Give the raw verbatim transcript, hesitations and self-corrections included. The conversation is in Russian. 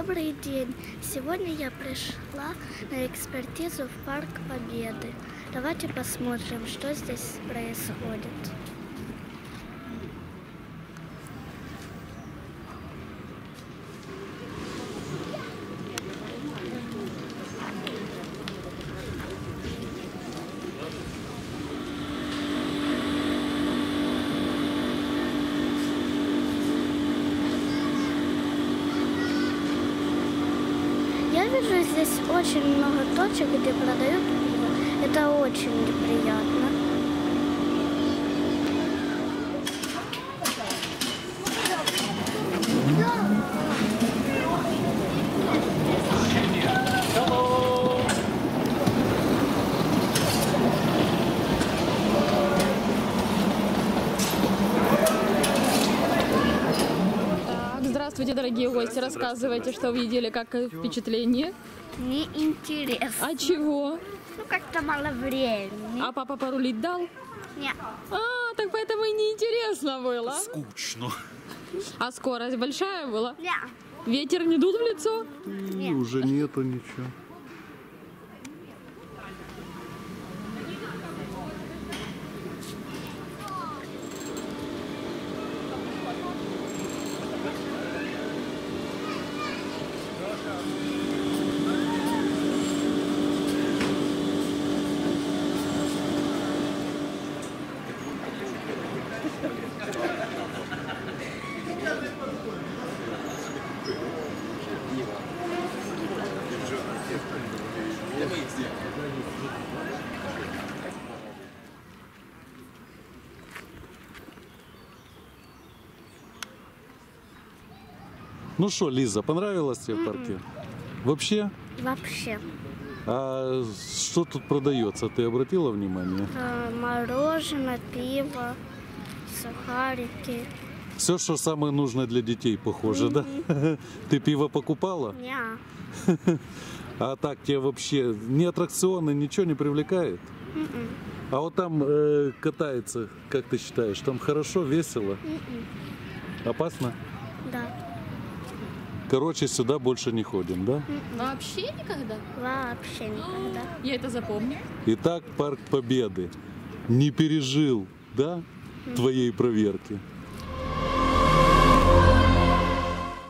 Добрый день. Сегодня я пришла на экспертизу в Парк Победы. Давайте посмотрим, что здесь происходит. Я вижу здесь очень много точек, где продают пиво. Это очень неприятно. Здравствуйте, дорогие гости. Рассказывайте, что вы видели, как впечатление. Мне интересно. А чего? Ну, как-то мало времени. А папа порулить дал? Нет. А, так поэтому и неинтересно было. Скучно. А скорость большая была? Нет. Ветер не дул в лицо? Нет. Уже нету ничего. Ну что, Лиза, понравилось тебе в парке? Вообще? Вообще. А что тут продается? Ты обратила внимание? Э, мороженое, пиво, сухарики. Все, что самое нужное для детей, похоже, да? Ты пиво покупала? Нет. А так тебе вообще ни аттракционы, ничего не привлекает? А вот там э, катается, как ты считаешь, там хорошо, весело? Опасно? Да. Короче, сюда больше не ходим, да? Вообще никогда? Вообще никогда. Я это запомню. Итак, Парк Победы не пережил, да, твоей проверки?